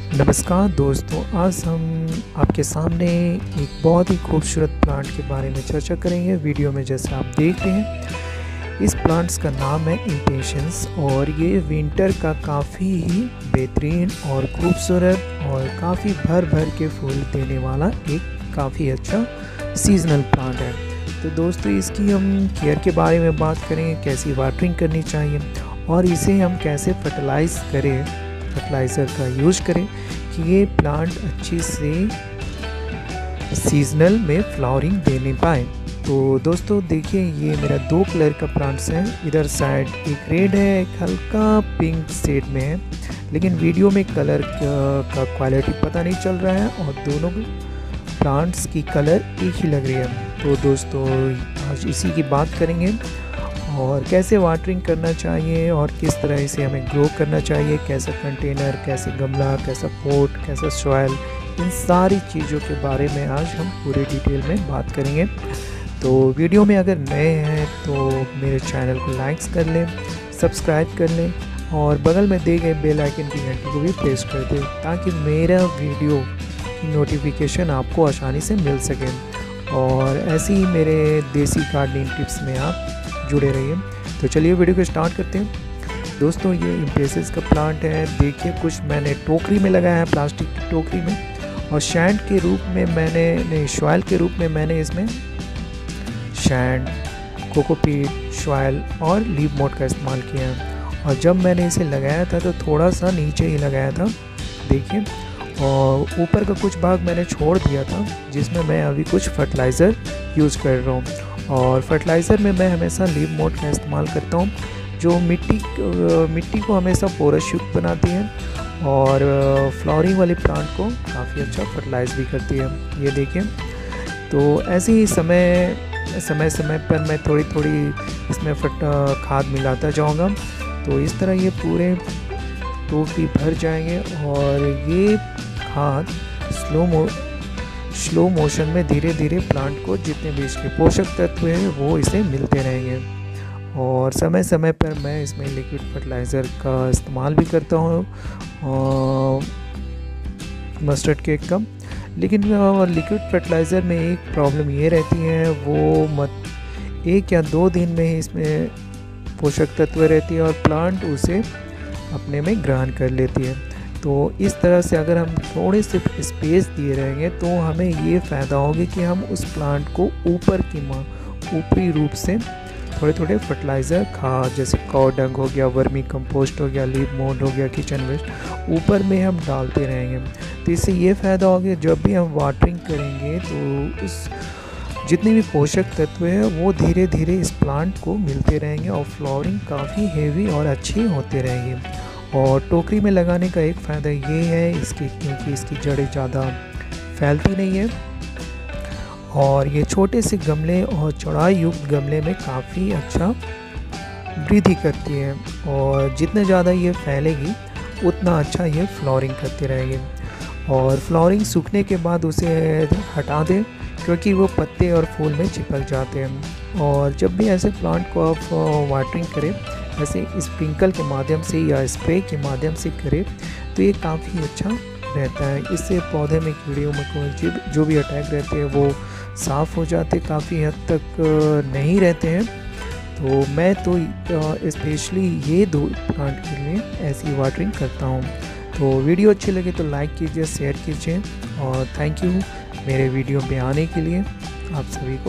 नमस्कार दोस्तों, आज हम आपके सामने एक बहुत ही खूबसूरत प्लांट के बारे में चर्चा करेंगे। वीडियो में जैसे आप देख रहे हैं, इस प्लांट्स का नाम है इम्पेशंस और ये विंटर का काफ़ी ही बेहतरीन और खूबसूरत और काफ़ी भर भर के फूल देने वाला एक काफ़ी अच्छा सीजनल प्लांट है। तो दोस्तों, इसकी हम केयर के बारे में बात करेंगे, कैसी वाटरिंग करनी चाहिए और इसे हम कैसे फर्टिलाइज़र का यूज करें कि ये प्लांट अच्छी से सीजनल में फ्लावरिंग देने पाए। तो दोस्तों देखिए, ये मेरा 2 कलर का प्लांट्स है। इधर साइड एक रेड है, एक हल्का पिंक शेड में है, लेकिन वीडियो में कलर का क्वालिटी पता नहीं चल रहा है और दोनों प्लांट्स की कलर एक ही लग रही है। तो दोस्तों, आज इसी की बात करेंगे और कैसे वाटरिंग करना चाहिए और किस तरह इसे हमें ग्रो करना चाहिए, कैसा कंटेनर, कैसे गमला, कैसा पॉट, कैसा सॉइल, इन सारी चीज़ों के बारे में आज हम पूरे डिटेल में बात करेंगे। तो वीडियो में अगर नए हैं तो मेरे चैनल को लाइक्स कर लें, सब्सक्राइब कर लें और बगल में दिए गए बेल आइकन की घंटी को भी प्रेस कर दें ताकि मेरा वीडियो की नोटिफिकेशन आपको आसानी से मिल सके और ऐसे ही मेरे देसी गार्डनिंग टिप्स में आप जुड़े रहिए। तो चलिए वीडियो को स्टार्ट करते हैं। दोस्तों, ये इम्पेशंस का प्लांट है। देखिए, कुछ मैंने टोकरी में लगाया है, प्लास्टिक की टोकरी में, और शैंड के रूप में सॉइल के रूप में मैंने इसमें शैंड, कोकोपीट, सॉइल और लीफ मोड का इस्तेमाल किया है। और जब मैंने इसे लगाया था तो थोड़ा सा नीचे ही लगाया था, देखिए, और ऊपर का कुछ भाग मैंने छोड़ दिया था जिसमें मैं अभी कुछ फर्टिलाइज़र यूज़ कर रहा हूँ। और फर्टिलाइज़र में मैं हमेशा लीफ मोड का इस्तेमाल करता हूँ, जो मिट्टी को हमेशा पोरस युक्त बनाती है और फ्लावरिंग वाले प्लांट को काफ़ी अच्छा फर्टिलाइज भी करती है। ये देखिए, तो ऐसे ही समय पर मैं थोड़ी इसमें खाद मिलाता जाऊँगा। तो इस तरह ये पूरे टोकरी भर जाएंगे और ये खाद स्लो मोशन में धीरे धीरे प्लांट को जितने भी इसके पोषक तत्व हैं वो इसे मिलते रहेंगे। और समय समय पर मैं इसमें लिक्विड फर्टिलाइज़र का इस्तेमाल भी करता हूँ, मस्टर्ड केक का। लेकिन लिक्विड फर्टिलाइज़र में एक प्रॉब्लम ये रहती है, वो 1 या 2 दिन में ही इसमें पोषक तत्व रहती है और प्लांट उसे अपने में ग्रहण कर लेती है। तो इस तरह से अगर हम थोड़े से स्पेस दिए रहेंगे तो हमें ये फ़ायदा होगा कि हम उस प्लांट को ऊपरी रूप से थोड़े फर्टिलाइज़र खाद, जैसे काउ डंग हो गया, वर्मी कंपोस्ट हो गया, लीफ मोड हो गया, किचन वेस्ट, ऊपर में हम डालते रहेंगे। तो इससे ये फ़ायदा होगा, जब भी हम वाटरिंग करेंगे तो उस जितने भी पोषक तत्व है वो धीरे धीरे इस प्लांट को मिलते रहेंगे और फ्लावरिंग काफ़ी हेवी और अच्छी होते रहेंगे। और टोकरी में लगाने का एक फ़ायदा ये है क्योंकि इसकी जड़ें ज़्यादा फैलती नहीं है और ये छोटे से गमले और चौड़ाई युक्त गमले में काफ़ी अच्छा वृद्धि करती है और जितना ज़्यादा ये फैलेगी उतना अच्छा ये फ्लावरिंग करती रहेगी। और फ्लावरिंग सूखने के बाद उसे हटा दें क्योंकि वो पत्ते और फूल में चिपक जाते हैं। और जब भी ऐसे प्लांट को आप वाटरिंग करें, ऐसे स्प्रिंकल के माध्यम से या स्प्रे के माध्यम से करें, तो ये काफ़ी अच्छा रहता है। इससे पौधे में कीड़े मकोड़े जो भी अटैक रहते हैं वो साफ़ हो जाते, काफ़ी हद तक नहीं रहते हैं। तो मैं तो स्पेशली ये 2 प्लांट के लिए ऐसी वाटरिंग करता हूँ। तो वीडियो अच्छी लगे तो लाइक कीजिए, शेयर कीजिए और थैंक यू मेरे वीडियो में आने के लिए आप सभी को।